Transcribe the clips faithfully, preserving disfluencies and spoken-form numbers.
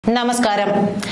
നമസ്കാരം.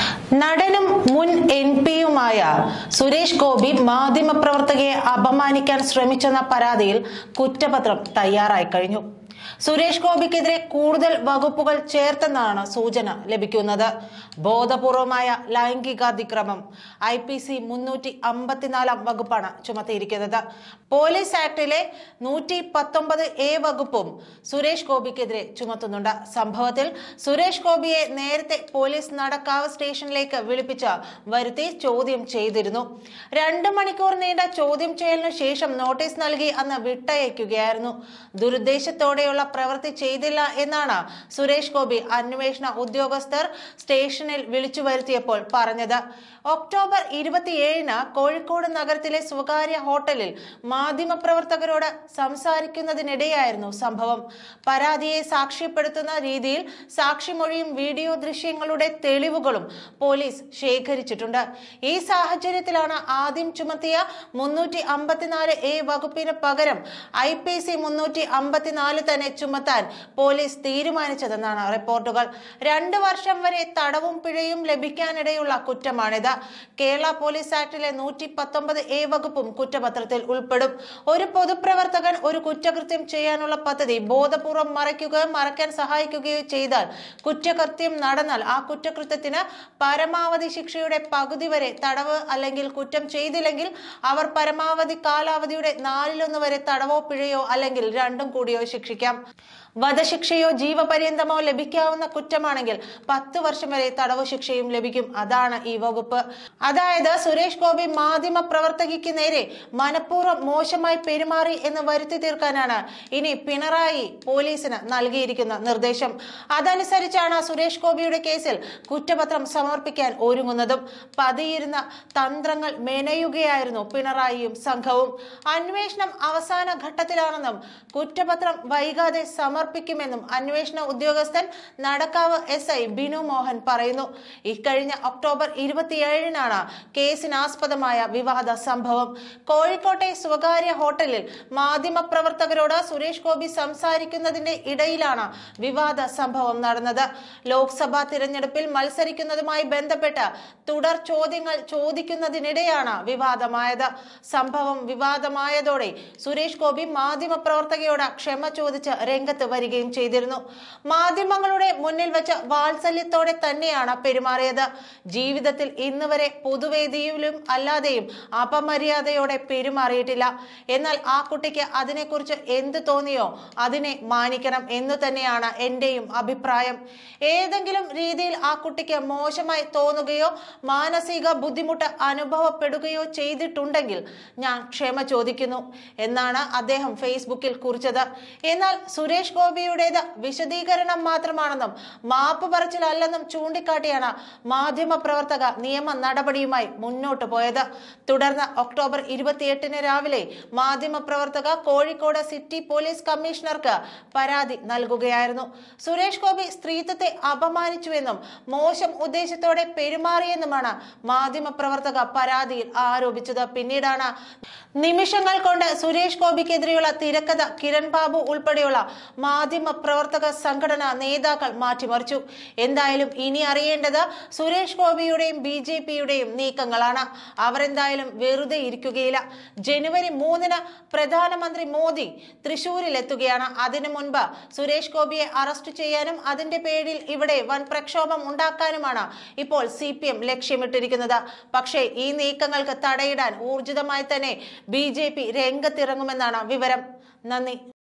നടനും മുൻ എം പിയുമായ സുരേഷ് ഗോപി മാധ്യമപ്രവർത്തകയെ അപമാനിക്കാൻ ശ്രമിച്ചെന്ന പരാതിയിൽ കുറ്റപത്രം തയ്യാറായി കഴിഞ്ഞു. സുരേഷ് ഗോപിക്കെതിരെ കൂടുതൽ വകുപ്പുകൾ ചേർത്തെന്നാണ് സൂചന ലഭിക്കുന്നത്. ബോധപൂർവമായ ലൈംഗികാതിക്രമം ഐ പി സി മുന്നൂറ്റി അമ്പത്തിനാലാം വകുപ്പാണ് ചുമത്തിയിരിക്കുന്നത്. പോലീസ് ആക്ടിലെ നൂറ്റി പത്തൊമ്പത് എ വകുപ്പും സുരേഷ് ഗോപിക്കെതിരെ ചുമത്തുന്നുണ്ട്. സംഭവത്തിൽ സുരേഷ് ഗോപിയെ നേരത്തെ പോലീസ് നടക്കാവ് സ്റ്റേഷനിലേക്ക് വിളിപ്പിച്ച് വരുത്തി ചോദ്യം ചെയ്തിരുന്നു. രണ്ടു മണിക്കൂർ നീണ്ട ചോദ്യം ചെയ്യലിനു ശേഷം നോട്ടീസ് നൽകി അന്ന് വിട്ടയക്കുകയായിരുന്നു. ദുരുദ്ദേശത്തോടെയുള്ള പ്രവൃത്തി ചെയ്തില്ല എന്നാണ് സുരേഷ് ഗോപി അന്വേഷണ ഉദ്യോഗസ്ഥർ സ്റ്റേഷനിൽ വിളിച്ചു വരുത്തിയപ്പോൾ പറഞ്ഞത്. ഒക്ടോബർ ഇരുപത്തിയേഴിന് കോഴിക്കോട് നഗരത്തിലെ സ്വകാര്യ ഹോട്ടലിൽ മാധ്യമപ്രവർത്തകരോട് സംസാരിക്കുന്നതിനിടെയായിരുന്നു സംഭവം. പരാതിയെ സാക്ഷ്യപ്പെടുത്തുന്ന രീതിയിൽ സാക്ഷിമൊഴിയും വീഡിയോ ദൃശ്യങ്ങളുടെ തെളിവുകളും പോലീസ് ശേഖരിച്ചിട്ടുണ്ട്. ഈ സാഹചര്യത്തിലാണ് ആദ്യം ചുമത്തിയ മുന്നൂറ്റി അമ്പത്തിനാല് എ വകുപ്പിന് പകരം ഐ പി സി മുന്നൂറ്റി അമ്പത്തിനാല് തന്നെ ചുമത്താൻ പോലീസ് തീരുമാനിച്ചതെന്നാണ് റിപ്പോർട്ടുകൾ. രണ്ടു വർഷം വരെ തടവും പിഴയും ലഭിക്കാനിടയുള്ള കുറ്റമാണിത്. കേരള പോലീസ് ആക്ടിലെ നൂറ്റി പത്തൊമ്പത് എ വകുപ്പും കുറ്റപത്രത്തിൽ ഉൾപ്പെടും. ഒരു പൊതുപ്രവർത്തകൻ ഒരു കുറ്റകൃത്യം ചെയ്യാനുള്ള പദ്ധതി ബോധപൂർവം മറയ്ക്കുകയോ മറയ്ക്കാൻ സഹായിക്കുകയോ ചെയ്താൽ കുറ്റകൃത്യം നടന്നാൽ ആ കുറ്റകൃത്യത്തിന് പരമാവധി ശിക്ഷയുടെ പകുതി വരെ തടവ്, അല്ലെങ്കിൽ കുറ്റം ചെയ്തില്ലെങ്കിൽ അവർ പരമാവധി കാലാവധിയുടെ നാലിലൊന്ന് വരെ തടവോ പിഴയോ അല്ലെങ്കിൽ രണ്ടും കൂടിയോ ശിക്ഷിക്കാം. വധശിക്ഷയോ ജീവപര്യന്തമോ ലഭിക്കാവുന്ന കുറ്റമാണെങ്കിൽ പത്ത് വർഷം വരെ തടവു ശിക്ഷയും ലഭിക്കും. അതാണ് ഈ വകുപ്പ്. അതായത് സുരേഷ് ഗോപി മാധ്യമ പ്രവർത്തകയ്ക്ക് നേരെ മനഃപൂർവ്വം മോശമായി പെരുമാറി എന്ന് വരുത്തി തീർക്കാനാണ് ഇനി പിണറായി പോലീസിന് നൽകിയിരിക്കുന്ന നിർദ്ദേശം. അതനുസരിച്ചാണ് സുരേഷ് ഗോപിയുടെ കേസിൽ കുറ്റപത്രം സമർപ്പിക്കാൻ ഒരുങ്ങുന്നതും. പതിയിരുന്ന തന്ത്രങ്ങൾ മെനയുകയായിരുന്നു പിണറായിയും സംഘവും. അന്വേഷണം അവസാന ഘട്ടത്തിലാണെന്നും കുറ്റപത്രം വൈകാതെ സമർപ്പിക്കുമെന്നും അന്വേഷണ ഉദ്യോഗസ്ഥൻ നടക്കാവ് എസ് ഐ ബിനു മോഹൻ പറയുന്നു. ഇക്കഴിഞ്ഞ ഒക്ടോബർ ഇരുപത്തിയേഴിനാണ് കേസിനാസ്പദമായ വിവാദ സംഭവം. കോഴിക്കോട്ടെ സ്വകാര്യ ഹോട്ടലിൽ മാധ്യമപ്രവർത്തകരോട് സുരേഷ് ഗോപി സംസാരിക്കുന്നതിന്റെ ഇടയിലാണ് വിവാദ സംഭവം നടന്നത്. ലോക്സഭാ തിരഞ്ഞെടുപ്പിൽ മത്സരിക്കുന്നതുമായി ബന്ധപ്പെട്ട് തുടർ ചോദ്യങ്ങൾ ചോദിക്കുന്നതിനിടെയാണ് വിവാദമായത്. സംഭവം വിവാദമായതോടെ സുരേഷ് ഗോപി മാധ്യമപ്രവർത്തകയോട് ക്ഷമ ചോദിച്ച് രംഗത്ത് വരികയും ചെയ്തിരുന്നു. മാധ്യമങ്ങളുടെ മുന്നിൽ വെച്ച് വാത്സല്യത്തോടെ തന്നെയാണ് പെരുമാറിയത്. ജീവിതത്തിൽ ഇന്ന് വരെ പൊതുവേദിയിലും അല്ലാതെയും അപമര്യാദയോടെ പെരുമാറിയിട്ടില്ല. എന്നാൽ ആ കുട്ടിക്ക് അതിനെക്കുറിച്ച് എന്ത് തോന്നിയോ അതിനെ മാനിക്കണം എന്നു തന്നെയാണ് എന്റെയും അഭിപ്രായം. ഏതെങ്കിലും രീതിയിൽ ആ കുട്ടിക്ക് മോശമായി തോന്നുകയോ മാനസിക ബുദ്ധിമുട്ട് അനുഭവപ്പെടുകയോ ചെയ്തിട്ടുണ്ടെങ്കിൽ ഞാൻ ക്ഷമ ചോദിക്കുന്നു എന്നാണ് അദ്ദേഹം ഫേസ്ബുക്കിൽ കുറിച്ചത്. എന്നാൽ സുരേഷ് ഗോപിയുടേത് വിശദീകരണം മാത്രമാണെന്നും മാപ്പ് പറച്ചിലല്ലെന്നും ചൂണ്ടിക്കാട്ടിയാണ് മാധ്യമ പ്രവർത്തക നിയമ നടപടിയുമായി മുന്നോട്ട് പോയത്. തുടർന്ന് ഒക്ടോബർ ഇരുപത്തിയെട്ടിന് രാവിലെ മാധ്യമ പ്രവർത്തക കോഴിക്കോട് സിറ്റി പോലീസ് കമ്മീഷണർക്ക് പരാതി നൽകുകയായിരുന്നു. സുരേഷ് ഗോപി സ്ത്രീത്വത്തെ അപമാനിച്ചുവെന്നും മോശം ഉദ്ദേശത്തോടെ പെരുമാറിയെന്നുമാണ് മാധ്യമ പ്രവർത്തക പരാതിയിൽ ആരോപിച്ചത്. പിന്നീടാണ് നിമിഷങ്ങൾ കൊണ്ട് സുരേഷ് ഗോപിക്കെതിരെയുള്ള തിരക്കഥ കിരൺ ബാബു ഉൾപ്പെടെയുള്ള മാധ്യമ പ്രവർത്തക സംഘടന നേതാക്കൾ മാറ്റിമറിച്ചു. എന്തായാലും ഇനി അറിയേണ്ടത് സുരേഷ് ഗോപിയുടെയും ബി ജെ പിയുടെയും നീക്കങ്ങളാണ്. അവരെന്തായാലും വെറുതെ ഇരിക്കുകയില്ല. ജനുവരി മൂന്നിന് പ്രധാനമന്ത്രി മോദി തൃശൂരിൽ എത്തുകയാണ്. അതിനു മുൻപ് സുരേഷ് ഗോപിയെ അറസ്റ്റ് ചെയ്യാനും അതിന്റെ പേരിൽ ഇവിടെ വൻ പ്രക്ഷോഭം ഉണ്ടാക്കാനുമാണ് ഇപ്പോൾ സി പി എം ലക്ഷ്യമിട്ടിരിക്കുന്നത്. പക്ഷേ ഈ നീക്കങ്ങൾക്ക് തടയിടാൻ ഊർജിതമായി തന്നെ ബി ജെ പി രംഗത്തിറങ്ങുമെന്നാണ് വിവരം. നന്ദി.